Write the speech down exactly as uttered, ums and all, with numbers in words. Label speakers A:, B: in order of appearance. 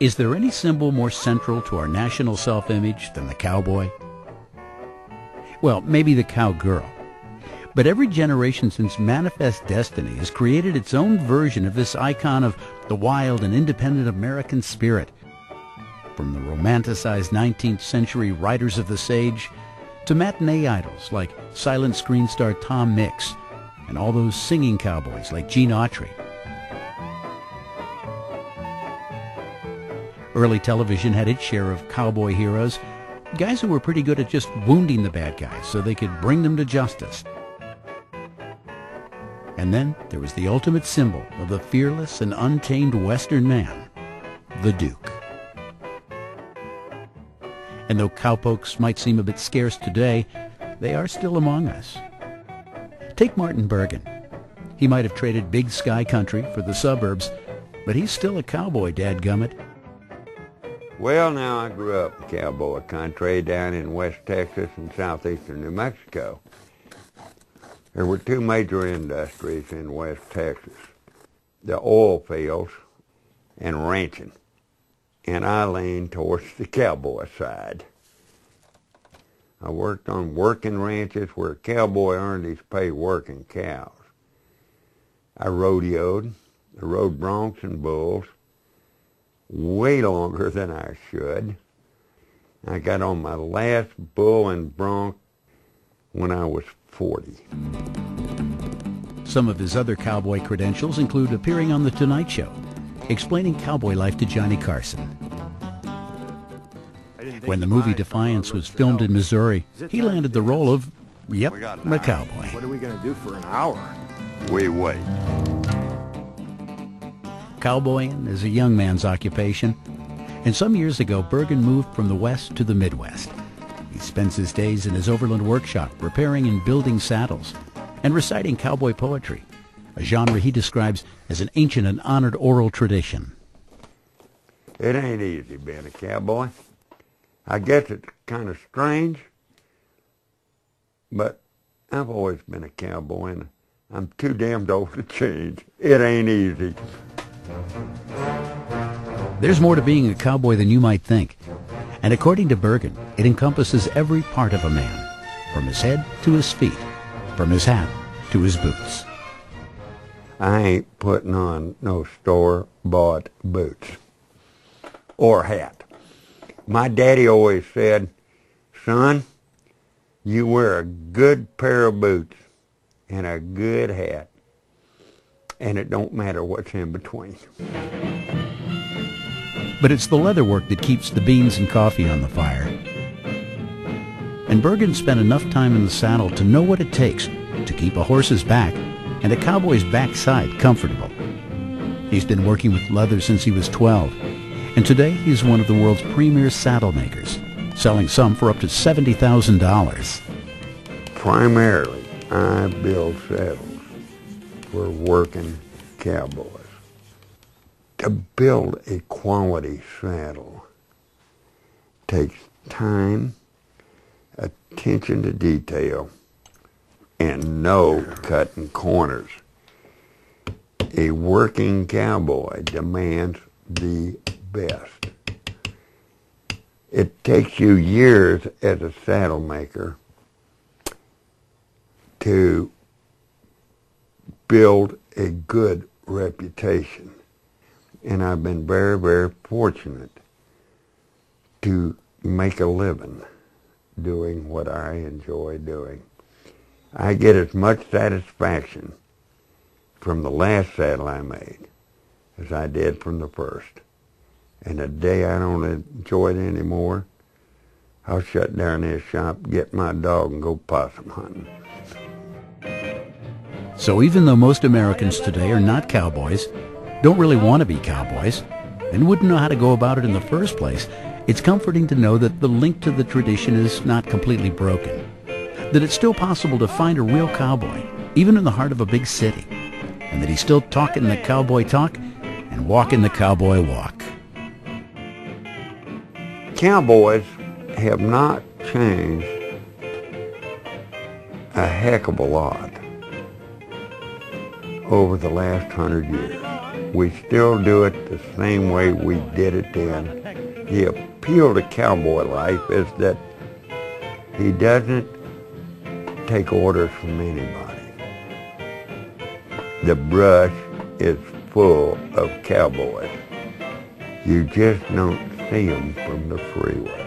A: Is there any symbol more central to our national self-image than the cowboy? Well, maybe the cowgirl. But every generation since Manifest Destiny has created its own version of this icon of the wild and independent American spirit. From the romanticized nineteenth century Riders of the Sage to matinee idols like silent screen star Tom Mix and all those singing cowboys like Gene Autry. Early television had its share of cowboy heroes, guys who were pretty good at just wounding the bad guys so they could bring them to justice. And then there was the ultimate symbol of the fearless and untamed Western man, the Duke. And though cowpokes might seem a bit scarce today, they are still among us. Take Martin Bergen. He might have traded big sky country for the suburbs, but he's still a cowboy, dadgummit.
B: Well, now, I grew up in cowboy country down in West Texas and southeastern New Mexico. There were two major industries in West Texas, the oil fields and ranching. And I leaned towards the cowboy side. I worked on working ranches where a cowboy earned his pay working cows. I rodeoed, I rode broncs and bulls way longer than I should. I got on my last bull and bronc when I was forty.
A: Some of his other cowboy credentials include appearing on The Tonight Show, explaining cowboy life to Johnny Carson. When the movie Defiance was filmed in Missouri, he landed the role of, yep, a cowboy.
C: What are we going to do for an hour?
B: We wait.
A: Cowboying is a young man's occupation, and some years ago Bergen moved from the West to the Midwest. He spends his days in his overland workshop repairing and building saddles and reciting cowboy poetry, a genre he describes as an ancient and honored oral tradition.
B: It ain't easy being a cowboy. I guess it's kind of strange, but I've always been a cowboy, and I'm too damned old to change. It ain't easy.
A: There's more to being a cowboy than you might think. And according to Bergen, it encompasses every part of a man, from his head to his feet, from his hat to his boots.
B: I ain't putting on no store-bought boots or hat. My daddy always said, son, you wear a good pair of boots and a good hat, and it don't matter what's in between.
A: But it's the leather work that keeps the beans and coffee on the fire. And Bergen spent enough time in the saddle to know what it takes to keep a horse's back and a cowboy's backside comfortable. He's been working with leather since he was twelve, and today he's one of the world's premier saddle makers, selling some for up to seventy thousand dollars.
B: Primarily, I build saddles for working cowboys. To build a quality saddle takes time, attention to detail, and no cutting corners. A working cowboy demands the best. It takes you years as a saddle maker to build a good reputation. And I've been very, very fortunate to make a living doing what I enjoy doing. I get as much satisfaction from the last saddle I made as I did from the first. And the day I don't enjoy it anymore, I'll shut down this shop, get my dog, and go possum hunting.
A: So even though most Americans today are not cowboys, don't really want to be cowboys, and wouldn't know how to go about it in the first place, it's comforting to know that the link to the tradition is not completely broken. That it's still possible to find a real cowboy, even in the heart of a big city, and that he's still talking the cowboy talk and walking the cowboy walk.
B: Cowboys have not changed a heck of a lot over the last hundred years. We still do it the same way we did it then. The appeal to cowboy life is that he doesn't take orders from anybody. The brush is full of cowboys. You just don't see them from the freeway.